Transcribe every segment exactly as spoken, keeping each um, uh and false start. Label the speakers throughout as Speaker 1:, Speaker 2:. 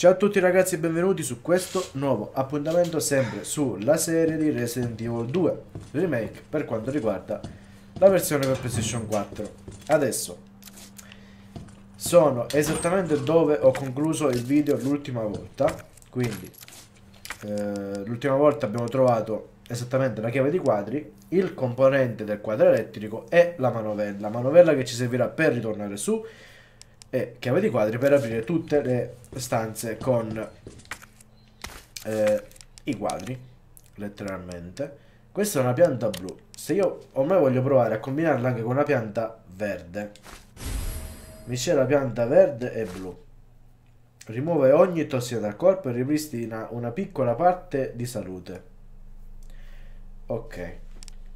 Speaker 1: Ciao a tutti ragazzi e benvenuti su questo nuovo appuntamento sempre sulla serie di Resident Evil due Remake per quanto riguarda la versione per PlayStation quattro. Adesso sono esattamente dove ho concluso il video l'ultima volta, quindi eh, l'ultima volta abbiamo trovato esattamente la chiave di quadri, il componente del quadro elettrico e la manovella, manovella che ci servirà per ritornare su e chiave di quadri per aprire tutte le stanze con eh, i quadri, letteralmente. Questa è una pianta blu. Se io ormai voglio provare a combinarla anche con una pianta verde, miscela pianta verde e blu, rimuove ogni tossina dal corpo e ripristina una piccola parte di salute. Ok.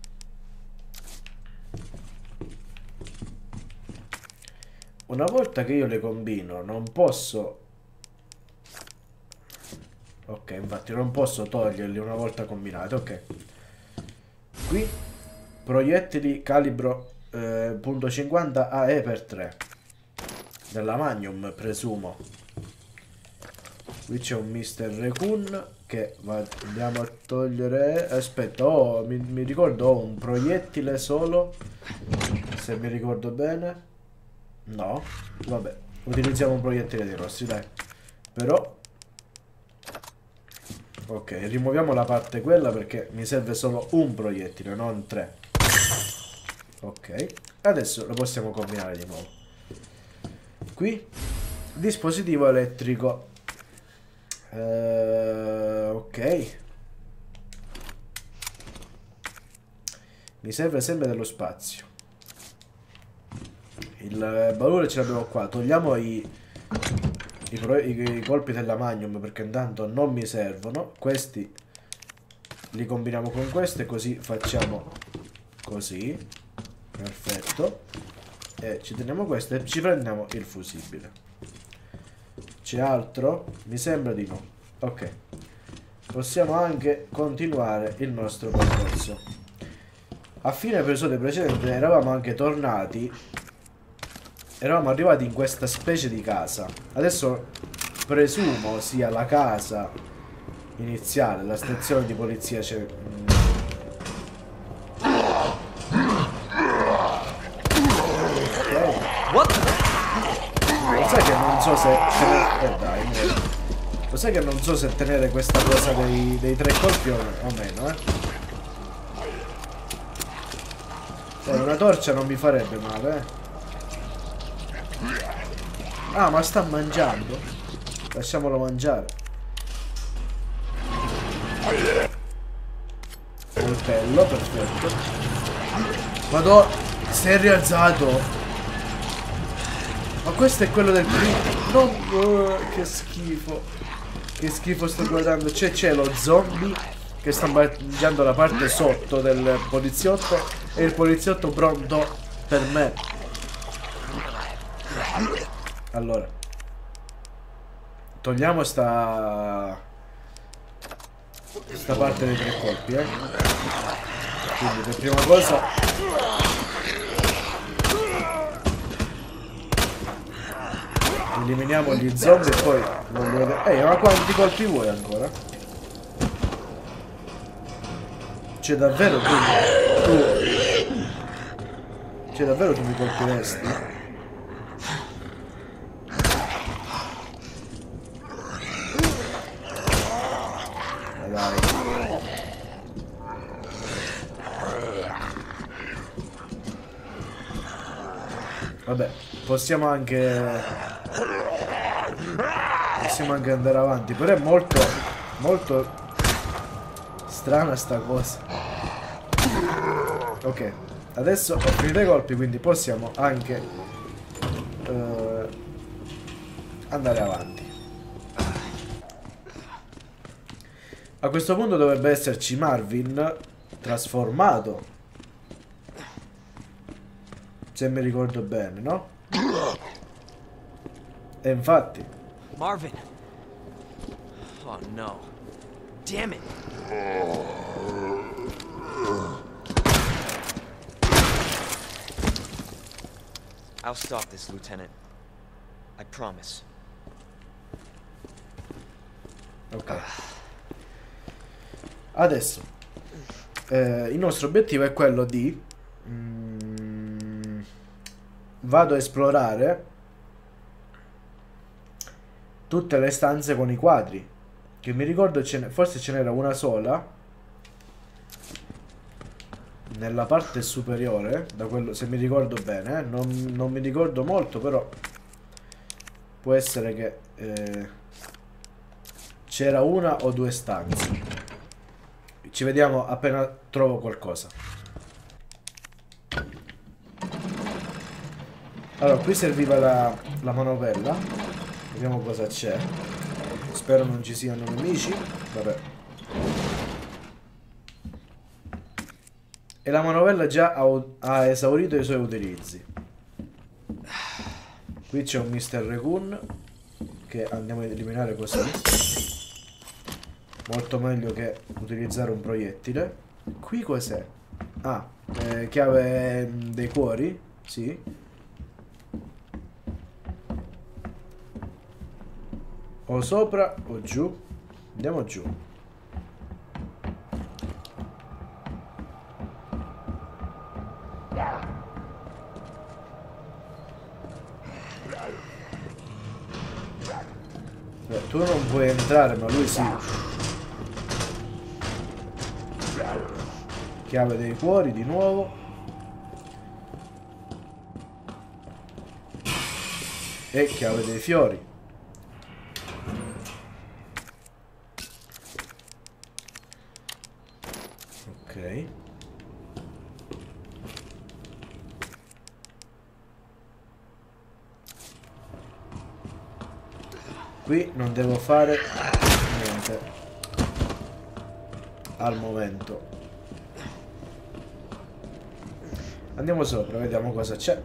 Speaker 1: Una volta che io le combino non posso... Ok, infatti non posso toglierli una volta combinate, ok. Qui, proiettili calibro eh, punto cinquanta A E per tre. Della Magnum, presumo. Qui c'è un mister Raccoon che va, andiamo a togliere... Aspetta, oh, mi, mi ricordo, ho un proiettile solo, se mi ricordo bene. No, vabbè, utilizziamo un proiettile dei rossi, dai. Però ok, rimuoviamo la parte quella perché mi serve solo un proiettile, non tre. Ok, adesso lo possiamo combinare di nuovo. Qui, dispositivo elettrico. uh, Ok. Mi serve sempre dello spazio. Il baule ce l'abbiamo qua. Togliamo i, i, i, i colpi della Magnum perché intanto non mi servono. Questi li combiniamo con questo e così facciamo così. Perfetto. E ci teniamo questo e ci prendiamo il fusibile. C'è altro? Mi sembra di no. Ok. Possiamo anche continuare il nostro percorso. A fine episodio precedente eravamo anche tornati. Eravamo arrivati in questa specie di casa. Adesso presumo sia la casa iniziale, la stazione di polizia. C'è... Ok. Lo sai che non so se... Eh dai, lo sai che non so se tenere questa cosa dei, dei tre colpi o, o meno, eh. Cioè, una torcia non mi farebbe male, eh. Ah, ma sta mangiando. Lasciamolo mangiare. Coltello, perfetto. Madò, si è rialzato. Ma questo è quello del primo. Non... Oh, che schifo. Che schifo sto guardando. C'è c'è lo zombie che sta mangiando la parte sotto del poliziotto e il poliziotto pronto per me. Allora, togliamo sta sta parte dei tre colpi, eh. Quindi per prima cosa eliminiamo gli zombie e poi voglio vedere. Ehi, ma quanti colpi vuoi ancora? C'è davvero tu tu C'è davvero tu mi colpiresti? Vabbè, possiamo anche Possiamo anche andare avanti. Però è molto Molto strana sta cosa. Ok, adesso ho finito i colpi, quindi possiamo anche uh, andare avanti. A questo punto dovrebbe esserci Marvin trasformato, se mi ricordo bene, no? E infatti
Speaker 2: Marvin. Oh no. Damn it. I'll stop this, Lieutenant. I promise.
Speaker 1: Ok. Adesso eh, il nostro obiettivo è quello di mm, vado a esplorare tutte le stanze con i quadri, che mi ricordo ce ne, forse ce n'era una sola nella parte superiore, da quello, se mi ricordo bene, eh? non, non mi ricordo molto, però può essere che eh, c'era una o due stanze. Ci vediamo appena trovo qualcosa. Allora, qui serviva la, la manovella. Vediamo cosa c'è. Spero non ci siano nemici. Vabbè. E la manovella già ha, ha esaurito i suoi utilizzi. Qui c'è un mister Raccoon che andiamo ad eliminare così. Molto meglio che utilizzare un proiettile. Qui cos'è? Ah, eh, chiave dei cuori? Sì. O sopra o giù. Andiamo giù. Beh, tu non puoi entrare, ma lui sì. Chiave dei cuori di nuovo. E chiave dei fiori. Ok. Qui non devo fare niente al momento. Andiamo sopra, vediamo cosa c'è.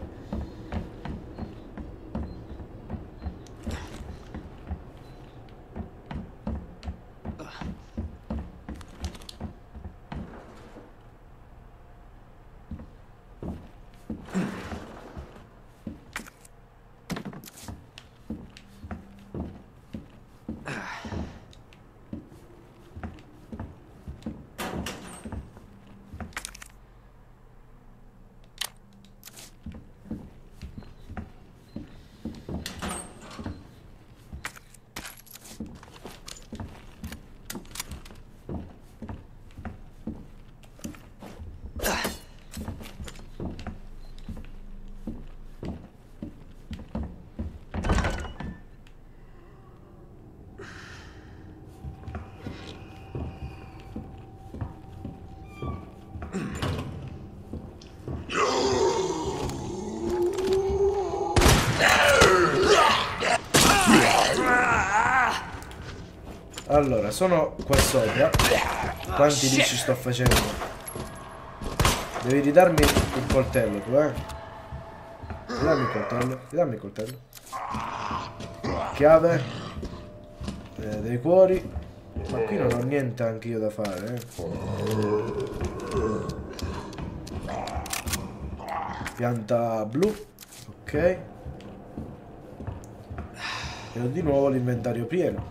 Speaker 1: Allora, sono qua sopra. Quanti lisci sto facendo? Devi ridarmi il coltello tu, eh. Ridammi il coltello. Ridammi il coltello. Chiave. Eh, dei cuori. Ma qui non ho niente anche io da fare, eh. Pianta blu. Ok. E ho di nuovo l'inventario pieno.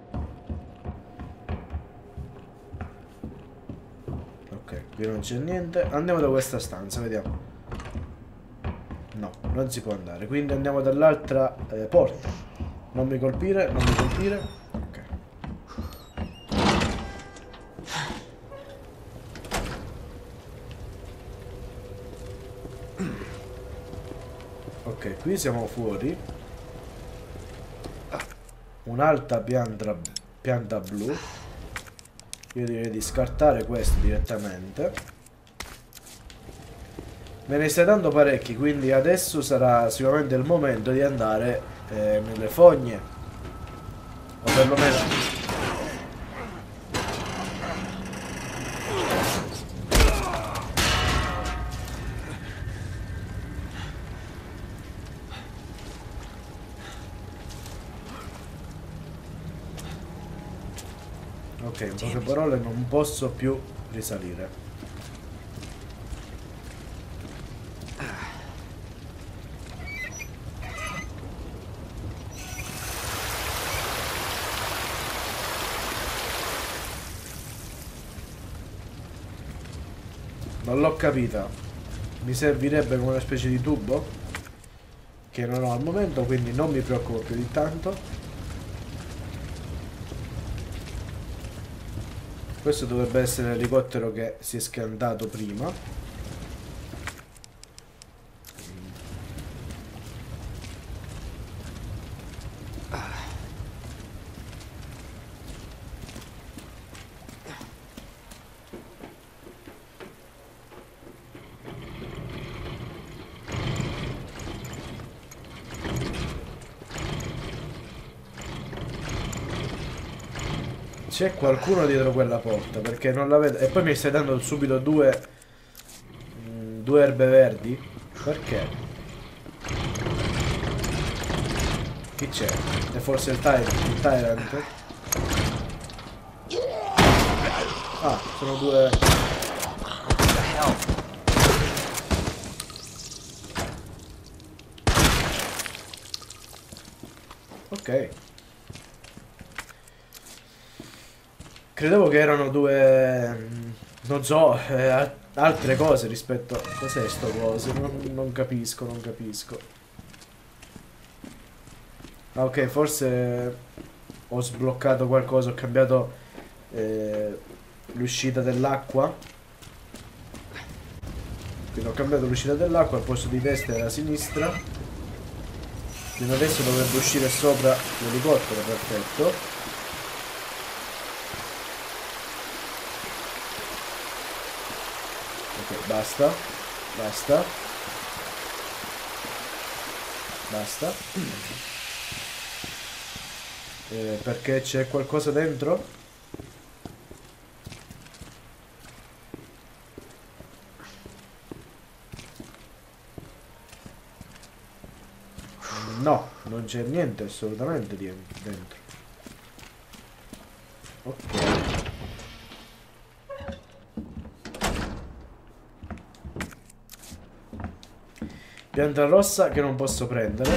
Speaker 1: Qui non c'è niente. Andiamo da questa stanza, vediamo. No, non si può andare. Quindi andiamo dall'altra eh, porta. Non mi colpire, non mi colpire. Ok. Ok, qui siamo fuori. Un'altra pianta, pianta blu. Io direi di scartare questo direttamente. Me ne stai dando parecchi, quindi adesso sarà sicuramente il momento di andare eh, nelle fogne. O perlomeno... Ok, in poche parole non posso più risalire. Non l'ho capita. Mi servirebbe come una specie di tubo che non ho al momento, quindi non mi preoccupo più di tanto. Questo dovrebbe essere l'elicottero che si è schiantato prima. C'è qualcuno dietro quella porta, perché non la vedo. E poi mi stai dando subito due mh, due erbe verdi? Perché? Chi c'è? È forse il Tyrant? Il Tyrant? Ah, sono due. Ok. Credevo che erano due, non so, eh, altre cose rispetto a... Cos'è sto coso? Non, non capisco, non capisco. Ah, ok, forse ho sbloccato qualcosa, ho cambiato eh, l'uscita dell'acqua. Quindi ho cambiato l'uscita dell'acqua, al posto di destra era a sinistra. Quindi adesso dovrebbe uscire sopra l'elicottero, perfetto. Ok, basta, basta, basta. Eh, perché c'è qualcosa dentro? No, non c'è niente assolutamente dentro. Ok. Pianta rossa che non posso prendere.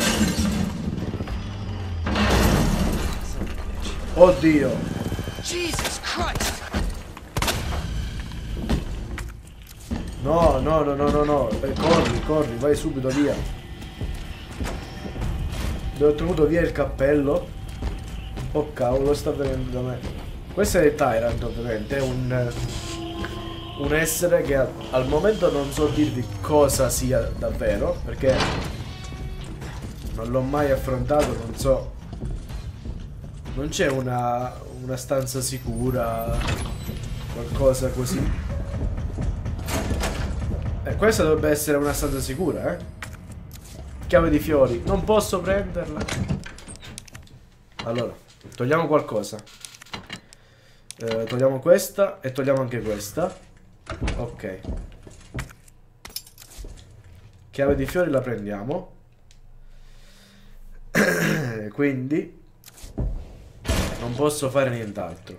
Speaker 1: Oddio.
Speaker 2: Jesus Christ.
Speaker 1: No, no, no, no, no, no. Eh, corri, corri, vai subito via. Dove ho tenuto via il cappello. Oh cavolo, sta venendo da me. Questo è il Tyrant, ovviamente. È un... un essere che al momento non so dirvi cosa sia davvero, perché non l'ho mai affrontato, non so. Non c'è una, una stanza sicura, qualcosa così. Eh, questa dovrebbe essere una stanza sicura, eh. Chiave di fiori, non posso prenderla. Allora, togliamo qualcosa. Eh, togliamo questa e togliamo anche questa. Ok. Chiave di fiori la prendiamo. Quindi non posso fare nient'altro.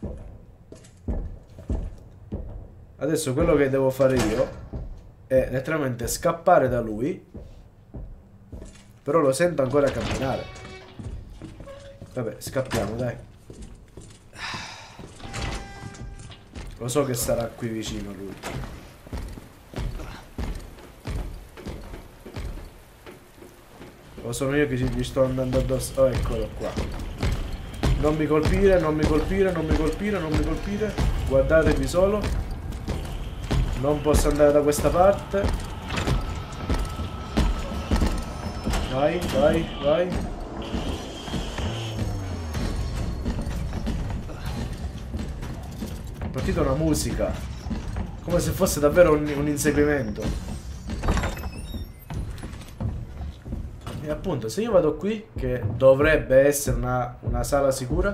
Speaker 1: Adesso quello che devo fare io è letteralmente scappare da lui. Però lo sento ancora camminare. Vabbè, scappiamo, dai. Lo so che sarà qui vicino lui. Lo sono io che gli sto andando addosso. Oh, eccolo qua. Non mi colpire, non mi colpire, non mi colpire, non mi colpire. Guardatevi solo. Non posso andare da questa parte. Vai, vai, vai. È partita una musica, come se fosse davvero un, un inseguimento. E appunto, se io vado qui, che dovrebbe essere una, una sala sicura.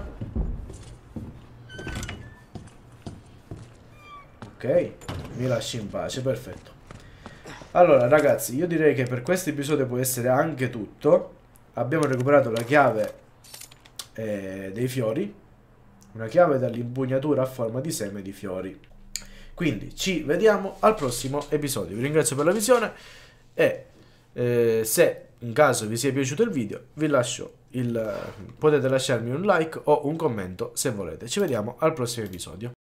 Speaker 1: Ok, mi lasci in pace, perfetto. Allora ragazzi, io direi che per questo episodio può essere anche tutto. Abbiamo recuperato la chiave eh, dei fiori. Una chiave dall'impugnatura a forma di seme di fiori. Quindi ci vediamo al prossimo episodio. Vi ringrazio per la visione e eh, se in caso vi sia piaciuto il video vi lascio il, potete lasciarmi un like o un commento se volete. Ci vediamo al prossimo episodio.